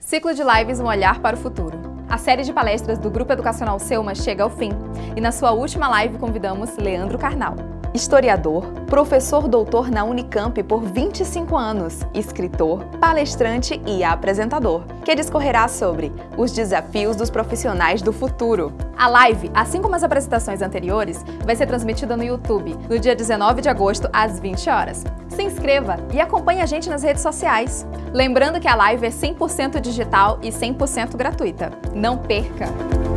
Ciclo de lives Um Olhar para o Futuro. A série de palestras do Grupo Educacional Selma chega ao fim e na sua última live convidamos Leandro Carnal. Historiador, professor doutor na Unicamp por 25 anos, escritor, palestrante e apresentador, que discorrerá sobre os desafios dos profissionais do futuro. A live, assim como as apresentações anteriores, vai ser transmitida no YouTube no dia 19 de agosto às 20 horas. Se inscreva e acompanhe a gente nas redes sociais. Lembrando que a live é 100% digital e 100% gratuita. Não perca!